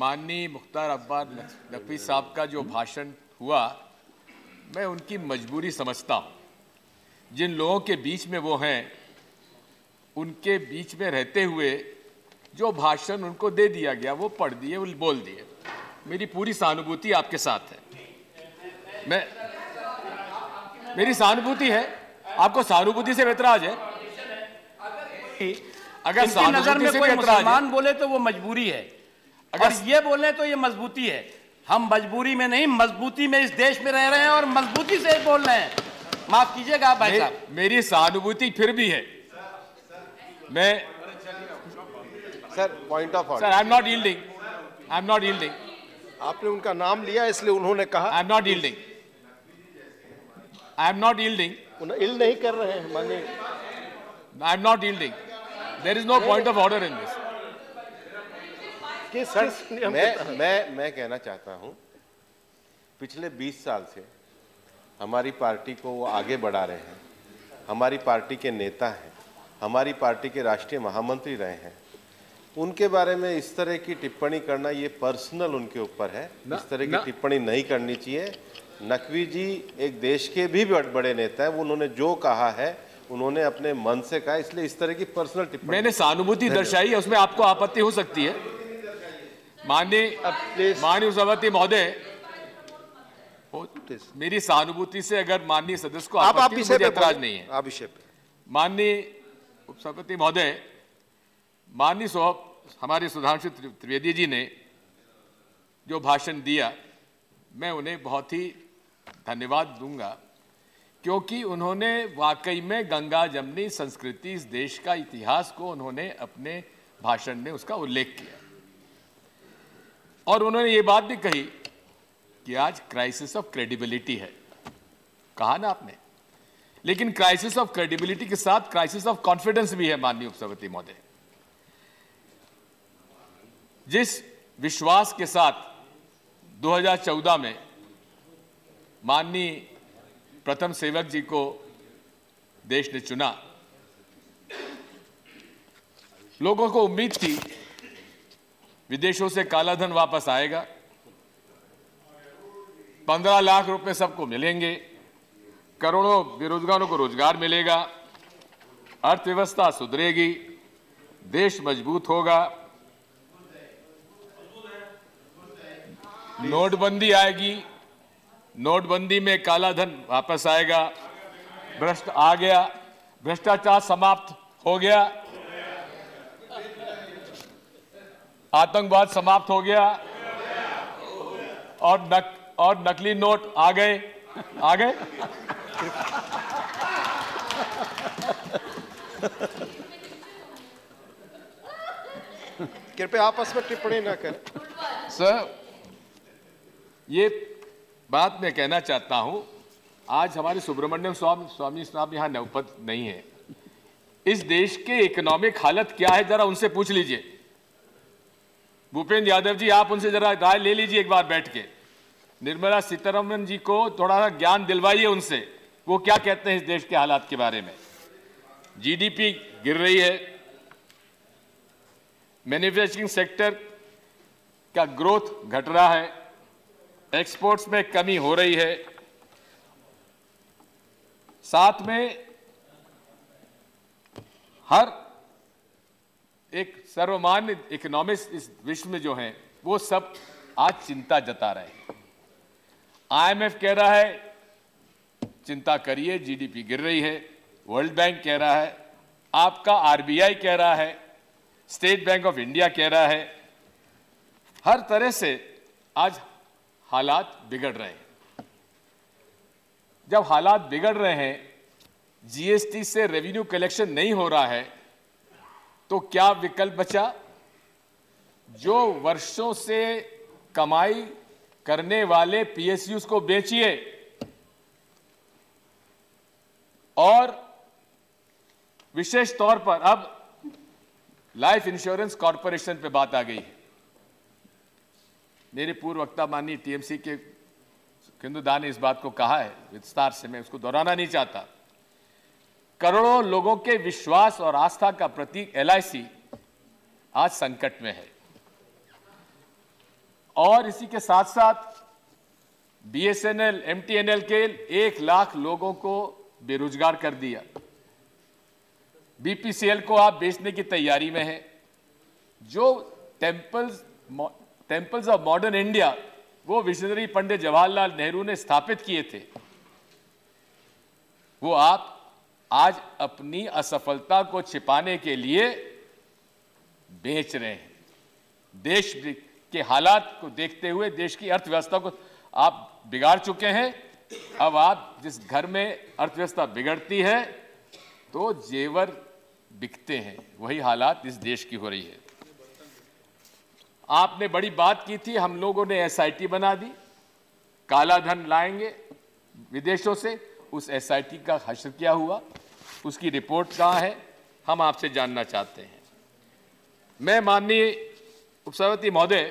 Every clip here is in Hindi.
माननीय मुख्तार अब्बास नकवी साहब का जो भाषण हुआ, मैं उनकी मजबूरी समझता हूँ। जिन लोगों के बीच में वो हैं, उनके बीच में रहते हुए जो भाषण उनको दे दिया गया वो पढ़ दिए, वो बोल दिए। मेरी पूरी सहानुभूति आपके साथ है। मेरी सहानुभूति है। आपको सहानुभूति से ऐतराज है? अगर सहानुभूति से कोई मुसलमान बोले तो वो मजबूरी है, अगर ये बोले तो ये मजबूती है। हम मजबूरी में नहीं, मजबूती में इस देश में रह रहे हैं और मजबूती से बोल रहे हैं। माफ कीजिएगा आप भाई साहब। मेरी सहानुभूति फिर भी है। मैं sir point of order. Sir, I am not yielding. I am not yielding. आपने उनका नाम लिया इसलिए उन्होंने कहा। I am not yielding. I am not yielding. Yield नहीं कर रहे हैं माननीय। I am not yielding. There is no point of order in this. मैं कहना चाहता हूं, पिछले 20 साल से हमारी पार्टी को वो आगे बढ़ा रहे हैं। हमारी पार्टी के नेता हैं, हमारी पार्टी के राष्ट्रीय महामंत्री रहे हैं। उनके बारे में इस तरह की टिप्पणी करना ये पर्सनल उनके ऊपर है। इस तरह की टिप्पणी नहीं करनी चाहिए। नकवी जी एक देश के भी बड़े नेता हैं। उन्होंने जो कहा है उन्होंने अपने मन से कहा, इसलिए इस तरह की पर्सनल टिप्पणी। मैंने सहानुभूति दर्शाई है, उसमें आपको आपत्ति हो सकती है। माननीय सभापति महोदय, मेरी सहानुभूति से अगर माननीय सदस्य को आपत्ति, मुझे ऐतराज नहीं है। आप विषय पे माननीय उपसभापति महोदय, माननीय हमारे सुधांशु त्रिवेदी जी ने जो भाषण दिया, मैं उन्हें बहुत ही धन्यवाद दूंगा, क्योंकि उन्होंने वाकई में गंगा जमनी संस्कृति, इस देश का इतिहास को उन्होंने अपने भाषण में उसका उल्लेख किया। और उन्होंने ये बात भी कही कि आज क्राइसिस ऑफ क्रेडिबिलिटी है। कहा ना आपने, लेकिन क्राइसिस ऑफ क्रेडिबिलिटी के साथ क्राइसिस ऑफ कॉन्फिडेंस भी है। माननीय उपसभापति महोदय, जिस विश्वास के साथ 2014 में माननीय प्रथम सेवक जी को देश ने चुना, लोगों को उम्मीद थी विदेशों से काला धन वापस आएगा, 15 लाख रुपए सबको मिलेंगे, करोड़ों बेरोजगारों को रोजगार मिलेगा, अर्थव्यवस्था सुधरेगी, देश मजबूत होगा, नोटबंदी आएगी, नोटबंदी में काला धन वापस आएगा, भ्रष्टाचार समाप्त हो गया, आतंकवाद समाप्त हो गया, और नकली नोट आ गए। कृपया आपस में टिप्पणी न करें। सर, ये बात मैं कहना चाहता हूं, आज हमारे सुब्रमण्यम स्वामी साहब यहां उपस्थित नहीं है। इस देश के इकोनॉमिक हालत क्या है, जरा उनसे पूछ लीजिए। भूपेंद्र यादव जी, आप उनसे जरा राय ले लीजिए एक बार बैठ के। निर्मला सीतारमण जी को थोड़ा सा ज्ञान दिलवाइए उनसे, वो क्या कहते हैं इस देश के हालात के बारे में। जीडीपी गिर रही है, मैन्युफैक्चरिंग सेक्टर का ग्रोथ घट रहा है, एक्सपोर्ट्स में कमी हो रही है, साथ में हर एक सर्वमान्य इकोनॉमिस्ट इस विश्व में जो हैं, वो सब आज चिंता जता रहे हैं। आईएमएफ कह रहा है चिंता करिए, जीडीपी गिर रही है, वर्ल्ड बैंक कह रहा है, आपका आरबीआई कह रहा है, स्टेट बैंक ऑफ इंडिया कह रहा है, हर तरह से आज हालात बिगड़ रहे हैं। जब हालात बिगड़ रहे हैं, जीएसटी से रेवेन्यू कलेक्शन नहीं हो रहा है, तो क्या विकल्प बचा? जो वर्षों से कमाई करने वाले पीएसयूज को बेचिए, और विशेष तौर पर अब लाइफ इंश्योरेंस कॉर्पोरेशन पे बात आ गई है। मेरे पूर्व वक्ता माननीय टीएमसी के हिंदुदा ने इस बात को कहा है विस्तार से, मैं उसको दोहराना नहीं चाहता। करोड़ों लोगों के विश्वास और आस्था का प्रतीक एलआईसी आज संकट में है। और इसी के साथ साथ BSNL, MTNL के 1 लाख लोगों को बेरोजगार कर दिया। BPCL को आप बेचने की तैयारी में हैं। जो टेम्पल्स ऑफ मॉडर्न इंडिया वो विजनरी पंडित जवाहरलाल नेहरू ने स्थापित किए थे, वो आप आज अपनी असफलता को छिपाने के लिए बेच रहे हैं। देश के हालात को देखते हुए देश की अर्थव्यवस्था को आप बिगाड़ चुके हैं। अब आप जिस घर में अर्थव्यवस्था बिगड़ती है तो जेवर बिकते हैं, वही हालात इस देश की हो रही है। आपने बड़ी बात की थी, हम लोगों ने SIT बना दी, काला धन लाएंगे विदेशों से। उस SIT का हश्र क्या हुआ, उसकी रिपोर्ट कहाँ है, हम आपसे जानना चाहते हैं। मैं माननीय उपसभापति महोदय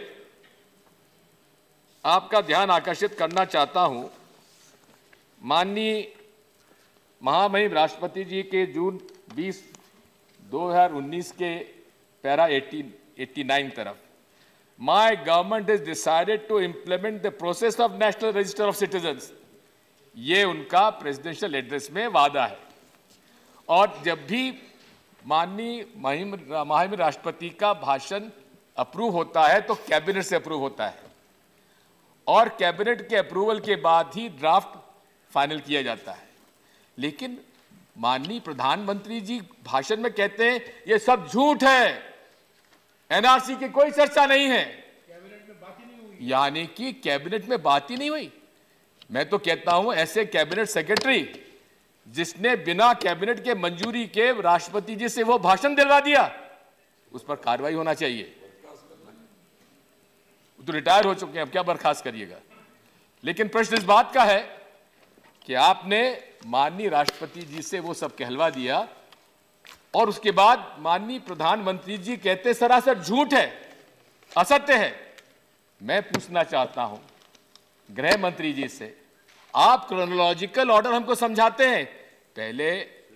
आपका ध्यान आकर्षित करना चाहता हूं, माननीय महामहिम राष्ट्रपति जी के जून 20, 2019 के पैरा 89 तरफ, my government is decided to implement the process of national register of citizens, ये उनका प्रेसिडेंशियल एड्रेस में वादा है। और जब भी माननीय महामहिम राष्ट्रपति का भाषण अप्रूव होता है तो कैबिनेट से अप्रूव होता है, और कैबिनेट के अप्रूवल के बाद ही ड्राफ्ट फाइनल किया जाता है। लेकिन माननीय प्रधानमंत्री जी भाषण में कहते हैं ये सब झूठ है, NRC की कोई चर्चा नहीं है, यानी कि कैबिनेट में बात ही नहीं हुई। मैं तो कहता हूं ऐसे कैबिनेट सेक्रेटरी जिसने बिना कैबिनेट के मंजूरी के राष्ट्रपति जी से वो भाषण दिलवा दिया, उस पर कार्रवाई होना चाहिए। तो रिटायर हो चुके हैं, अब क्या बर्खास्त करिएगा। लेकिन प्रश्न इस बात का है कि आपने माननीय राष्ट्रपति जी से वो सब कहलवा दिया और उसके बाद माननीय प्रधानमंत्री जी कहते सरासर झूठ है, असत्य है। मैं पूछना चाहता हूं गृह मंत्री जी से, आप क्रोनोलॉजिकल ऑर्डर हमको समझाते हैं, पहले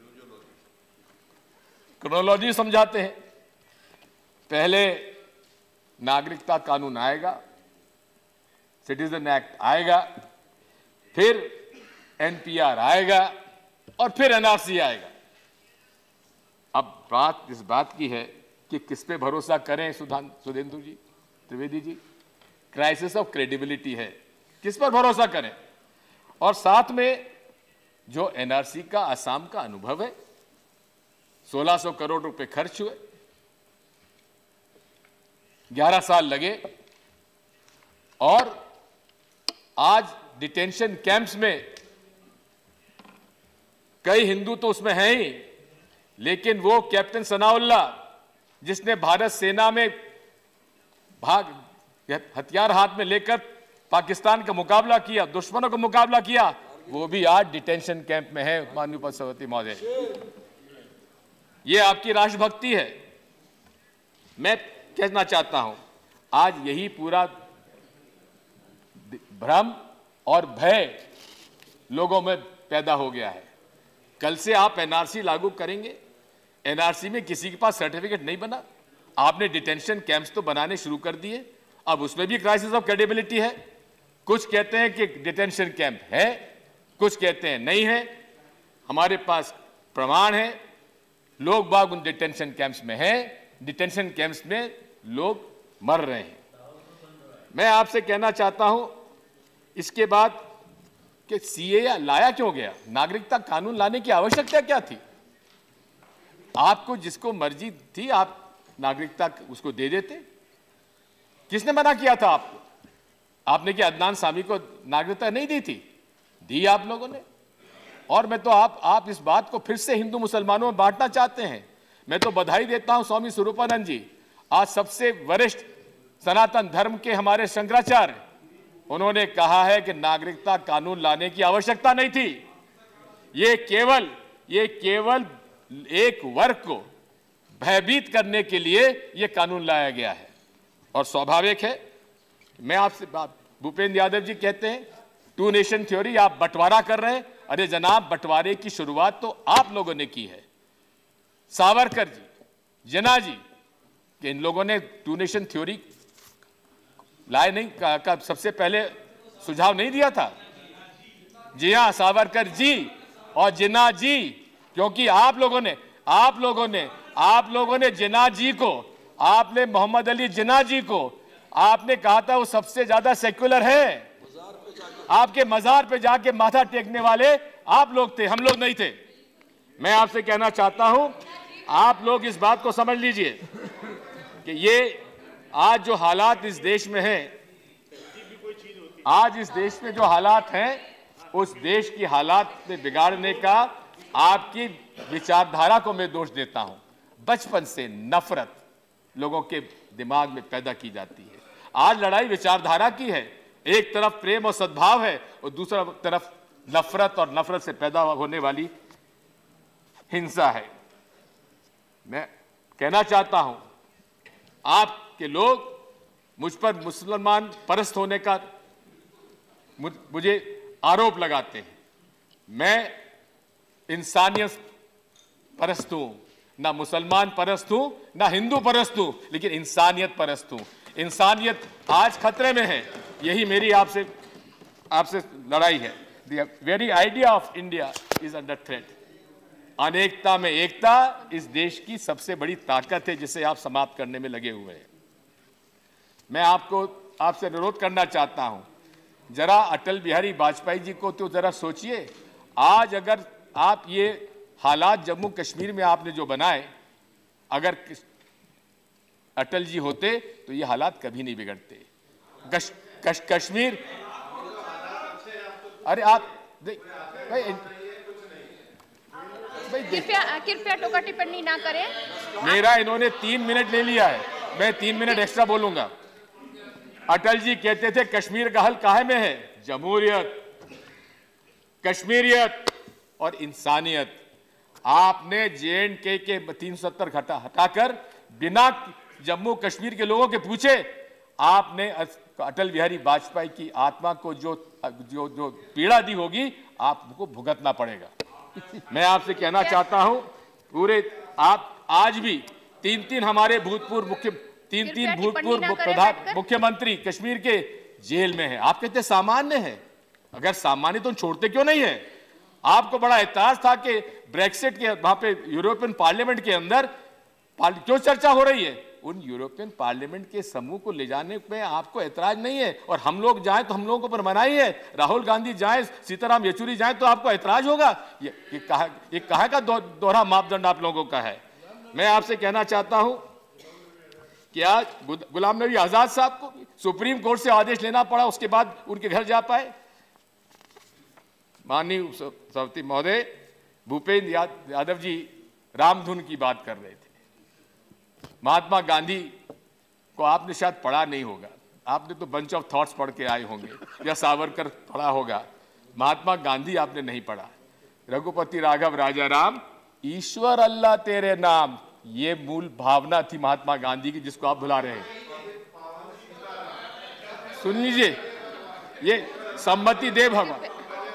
क्रोनोलॉजी समझाते हैं। पहले नागरिकता कानून आएगा, सिटीजन एक्ट आएगा, फिर NPR आएगा और फिर NRC आएगा। अब बात इस बात की है कि किस पे भरोसा करें Sudhendu ji, Trivedi ji, crisis of credibility है, किस पर भरोसा करें। और साथ में जो NRC का असम का अनुभव है, 1600 करोड़ रुपए खर्च हुए, 11 साल लगे, और आज डिटेंशन कैंप्स में कई हिंदू तो उसमें हैं ही, लेकिन वो कैप्टन सनाउल्लाह जिसने भारत सेना में हथियार हाथ में लेकर पाकिस्तान का मुकाबला किया, दुश्मनों का मुकाबला किया, वो भी आज डिटेंशन कैंप में है। माननीय उपसभापति महोदय, ये आपकी राष्ट्रभक्ति है। मैं कहना चाहता हूं आज यही पूरा भ्रम और भय लोगों में पैदा हो गया है। कल से आप NRC लागू करेंगे, NRC में किसी के पास सर्टिफिकेट नहीं बना, आपने डिटेंशन कैंप्स तो बनाने शुरू कर दिए, अब उसमें भी क्राइसिस ऑफ क्रेडिबिलिटी है। कुछ कहते हैं कि डिटेंशन कैंप है, कुछ कहते हैं नहीं है। हमारे पास प्रमाण है, लोग बाग उन डिटेंशन कैंप्स में हैं, डिटेंशन कैंप्स में लोग मर रहे हैं। मैं आपसे कहना चाहता हूं इसके बाद कि CAA लाया क्यों गया, नागरिकता कानून लाने की आवश्यकता क्या थी। आपको जिसको मर्जी थी आप नागरिकता उसको दे देते, किसने मना किया था आपको? आपने क्या अदनान सामी को नागरिकता नहीं दी थी? दी आप लोगों ने। और मैं तो आप इस बात को फिर से हिंदू मुसलमानों में बांटना चाहते हैं। मैं तो बधाई देता हूं स्वामी स्वरूपानंद जी, आज सबसे वरिष्ठ सनातन धर्म के हमारे शंकराचार्य, उन्होंने कहा है कि नागरिकता कानून लाने की आवश्यकता नहीं थी। ये केवल एक वर्ग को भयभीत करने के लिए यह कानून लाया गया है। और स्वाभाविक है, मैं आपसे भूपेंद्र यादव जी कहते हैं 2 नेशन थ्योरी, आप बंटवारा कर रहे हैं। अरे जनाब, बंटवारे की शुरुआत तो आप लोगों ने की है। सावरकर जी, जिन्ना जी, कि इन लोगों ने 2 नेशन थ्योरी लाए नहीं का सबसे पहले सुझाव नहीं दिया था? जी हाँ, सावरकर जी और जिन्ना जी, क्योंकि आप लोगों ने जिन्ना जी को, आपने मोहम्मद अली जिन्ना जी को आपने कहा था वो सबसे ज्यादा सेक्युलर है। आपके मजार पे जाके माथा टेकने वाले आप लोग थे, हम लोग नहीं थे। मैं आपसे कहना चाहता हूं, आप लोग इस बात को समझ लीजिए कि ये आज जो हालात इस देश में हैं, आज इस देश में जो हालात हैं, उस देश की हालात में बिगाड़ने का आपकी विचारधारा को मैं दोष देता हूं। बचपन से नफरत लोगों के दिमाग में पैदा की जाती है। आज लड़ाई विचारधारा की है। एक तरफ प्रेम और सद्भाव है और दूसरा तरफ नफरत और नफरत से पैदा होने वाली हिंसा है। मैं कहना चाहता हूं, आपके लोग मुझ पर मुसलमान परस्त होने का मुझे आरोप लगाते हैं। मैं इंसानियत परस्त हूं, ना मुसलमान परस्त हूं, ना हिंदू परस्त हूं, लेकिन इंसानियत परस्त हूं। इंसानियत आज खतरे में है, यही मेरी आपसे लड़ाई है। The very idea of India is under threat. अनेकता में एकता इस देश की सबसे बड़ी ताकत है, जिसे आप समाप्त करने में लगे हुए हैं। मैं आपसे अनुरोध करना चाहता हूं, जरा अटल बिहारी वाजपेयी जी को तो जरा सोचिए। आज अगर आप ये हालात जम्मू कश्मीर में आपने जो बनाए, अगर अटल जी होते तो ये हालात कभी नहीं बिगड़ते। कश्मीर, अरे आप कृपया टोका टिप्पणी ना करें। मेरा इन्होंने 3 मिनट ले लिया है, मैं 3 मिनट एक्स्ट्रा बोलूंगा। अटल जी कहते थे कश्मीर का हल काहे में है? जमहूरियत, कश्मीरियत और इंसानियत। आपने JNK के 370 हटाकर बिना जम्मू कश्मीर के लोगों के पूछे आपने अटल बिहारी वाजपेयी की आत्मा को जो पीड़ा दी होगी, आपको भुगतना पड़ेगा। मैं आपसे कहना चाहता हूं, पूरे आप आज भी तीन हमारे भूतपूर्व मुख्यमंत्री कश्मीर के जेल में हैं। आप कहते सामान्य है, अगर सामान्य तो छोड़ते क्यों नहीं है? आपको बड़ा एतराज था कि ब्रेक्सिट के वहां पे यूरोपियन पार्लियामेंट के अंदर क्यों चर्चा हो रही है? उन यूरोपियन पार्लियामेंट के समूह को ले जाने में आपको ऐतराज नहीं है, और हम लोग जाएं तो हम लोगों पर मनाही है। राहुल गांधी जाएं, सीताराम येचुरी जाएं तो आपको ऐतराज होगा। ये कहाँ का दोहरा मापदंड आप लोगों का है? मैं आपसे कहना चाहता हूं कि आज गुलाम नबी आजाद साहब को सुप्रीम कोर्ट से आदेश लेना पड़ा, उसके बाद उनके घर जा पाए। माननीय सभापति महोदय, भूपेंद्र यादव जी रामधुन की बात कर रहे थे। महात्मा गांधी को आपने शायद पढ़ा नहीं होगा, आपने तो बंच ऑफ थॉट्स पढ़ के आए होंगे, या सावरकर पढ़ा होगा। महात्मा गांधी आपने नहीं पढ़ा। रघुपति राघव राजा राम, ईश्वर अल्लाह तेरे नाम, ये मूल भावना थी महात्मा गांधी की, जिसको आप भुला रहे हैं। सुन लीजिए, ये सम्मति दे भगवान,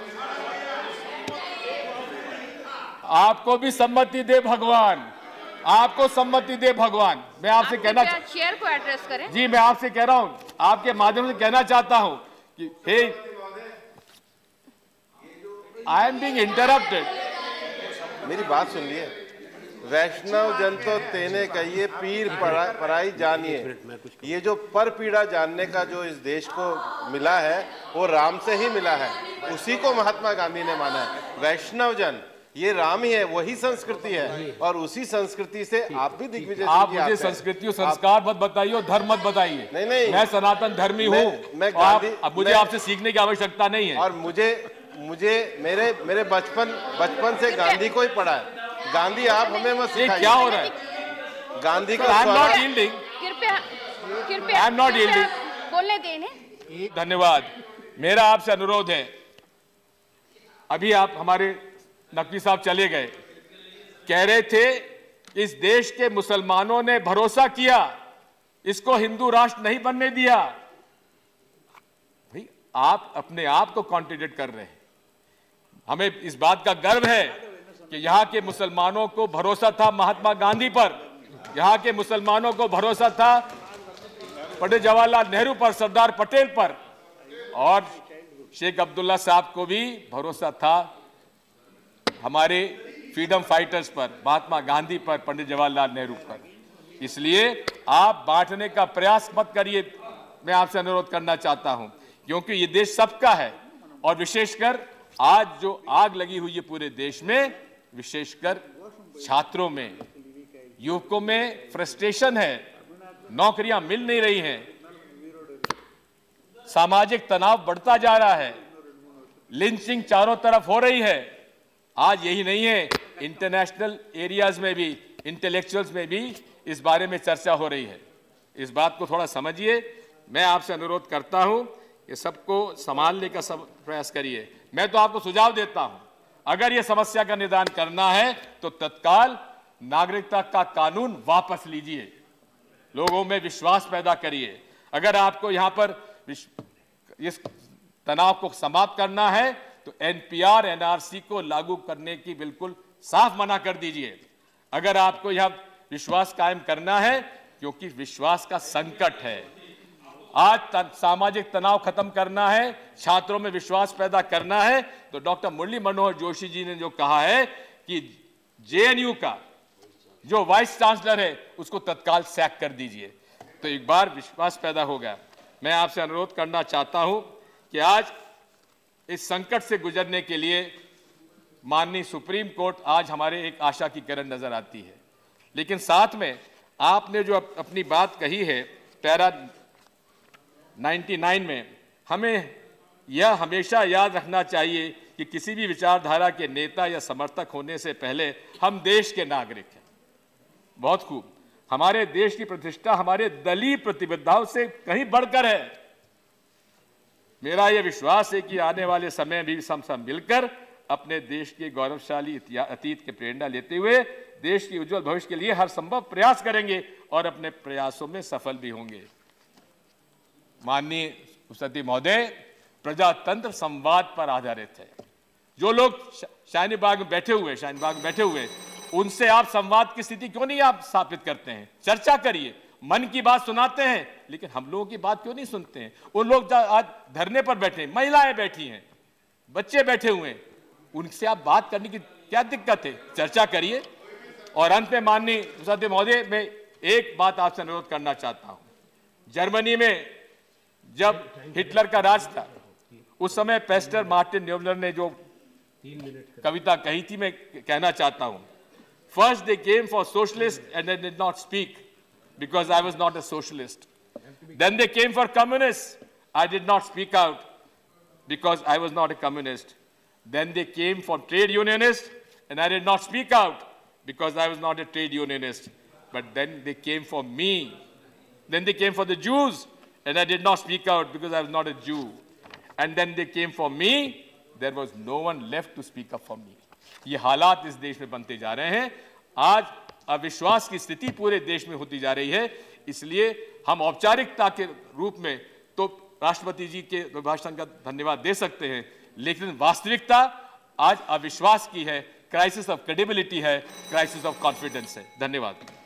आपको भी सम्मति दे भगवान, आपको सम्मति दे भगवान। मैं आपसे कहना चेयर को एड्रेस करें। जी, मैं आपसे कह रहा हूं, आपके माध्यम से कहना चाहता हूं कि hey, I am being interrupted. मेरी बात सुन लिए। वैष्णव जन तो तेने कहिए, पीर पराई जानिए। ये जो पर पीड़ा जानने का जो इस देश को मिला है, वो राम से ही मिला है। उसी को महात्मा गांधी ने माना है। वैष्णव जन ये राम ही है, वही संस्कृति है, और उसी संस्कृति से आप भी दिग्विजय। आप मुझे संस्कृति और संस्कार मत बताइए और धर्म मत बताइए। नहीं, मैं सनातन धर्मी हूँ। अब मुझे आपसे सीखने की आवश्यकता नहीं है। और मुझे मेरे बचपन से गांधी को ही पढ़ा है। गांधी आप हमें मत सिखाइए। क्या हो रहा है? गांधी का आई एम नॉट यील्डिंग, कृपया आई एम नॉट यील्डिंग। बोलने दें। धन्यवाद। मेरा आपसे अनुरोध है, अभी आप हमारे नकवी साहब चले गए, कह रहे थे इस देश के मुसलमानों ने भरोसा किया, इसको हिंदू राष्ट्र नहीं बनने दिया। भाई, आप अपने आप को कॉन्ट्रडिक्ट कर रहे हैं। हमें इस बात का गर्व है कि यहां के मुसलमानों को भरोसा था महात्मा गांधी पर, यहां के मुसलमानों को भरोसा था पंडित जवाहरलाल नेहरू पर, सरदार पटेल पर और शेख अब्दुल्ला साहब को भी भरोसा था हमारे फ्रीडम फाइटर्स पर, महात्मा गांधी पर, पंडित जवाहरलाल नेहरू पर। इसलिए आप बांटने का प्रयास मत करिए, मैं आपसे अनुरोध करना चाहता हूं, क्योंकि ये देश सबका है और विशेषकर आज जो आग लगी हुई है पूरे देश में, विशेषकर छात्रों में, युवकों में फ्रस्ट्रेशन है, नौकरियां मिल नहीं रही हैं, सामाजिक तनाव बढ़ता जा रहा है, लिंचिंग चारों तरफ हो रही है। आज यही नहीं है, इंटरनेशनल एरियाज में भी, इंटेलेक्चुअल्स में भी इस बारे में चर्चा हो रही है। इस बात को थोड़ा समझिए। मैं आपसे अनुरोध करता हूं कि सबको संभालने का सब प्रयास करिए। मैं तो आपको सुझाव देता हूं, अगर यह समस्या का निदान करना है तो तत्काल नागरिकता का कानून वापस लीजिए, लोगों में विश्वास पैदा करिए। अगर आपको यहां पर इस तनाव को समाप्त करना है तो एनपीआर, एनआरसी को लागू करने की बिल्कुल साफ मना कर दीजिए। अगर आपको यह विश्वास कायम करना है, क्योंकि विश्वास का संकट है, आज सामाजिक तनाव खत्म करना है, छात्रों में विश्वास पैदा करना है, तो डॉक्टर मुरली मनोहर जोशी जी ने जो कहा है कि जेएनयू का जो वाइस चांसलर है उसको तत्काल सैक कर दीजिए, तो एक बार विश्वास पैदा होगा। मैं आपसे अनुरोध करना चाहता हूं कि आज इस संकट से गुजरने के लिए माननीय सुप्रीम कोर्ट आज हमारे एक आशा की किरण नजर आती है, लेकिन साथ में आपने जो अपनी बात कही है पैरा 99 में, हमें यह हमेशा याद रखना चाहिए कि किसी भी विचारधारा के नेता या समर्थक होने से पहले हम देश के नागरिक हैं। बहुत खूब, हमारे देश की प्रतिष्ठा हमारे दलीय प्रतिबद्धताओं से कहीं बढ़कर है। मेरा यह विश्वास है कि आने वाले समय भी हम सब मिलकर अपने देश के गौरवशाली अतीत के प्रेरणा लेते हुए देश के उज्जवल भविष्य के लिए हर संभव प्रयास करेंगे और अपने प्रयासों में सफल भी होंगे। माननीय सती महोदय, प्रजातंत्र संवाद पर आधारित है। जो लोग शाहीन बाग में बैठे हुए उनसे आप संवाद की स्थिति क्यों नहीं आप स्थापित करते हैं? चर्चा करिए, मन की बात सुनाते हैं, लेकिन हम लोगों की बात क्यों नहीं सुनते हैं? उन लोग आज धरने पर बैठे, महिलाएं बैठी हैं, बच्चे बैठे हुए हैं, उनसे आप बात करने की क्या दिक्कत है? चर्चा करिए। और अंत में माननीय सती महोदय, मैं एक बात आपसे अनुरोध करना चाहता हूं। जर्मनी में जब हिटलर का राज था, उस समय पेस्टर मार्टिन न्यूमलर ने जो कविता कही थी, मैं कहना चाहता हूं। First they came for socialist and they did not speak because I was not a socialist. Then they came for communists. I did not speak out because I was not a communist. Then they came for trade unionists and I did not speak out because I was not a trade unionist. But then they came for me. Then they came for the Jews and I did not speak out because I was not a Jew. And then they came for me. There was no one left to speak up for me. ये हालात इस देश में बनते जा रहे हैं। आज अविश्वास की स्थिति पूरे देश में होती जा रही है। इसलिए हम औपचारिकता के रूप में तो राष्ट्रपति जी के अभिभाषण का धन्यवाद दे सकते हैं, लेकिन वास्तविकता आज अविश्वास की है, क्राइसिस ऑफ क्रेडिबिलिटी है, क्राइसिस ऑफ कॉन्फिडेंस है। धन्यवाद।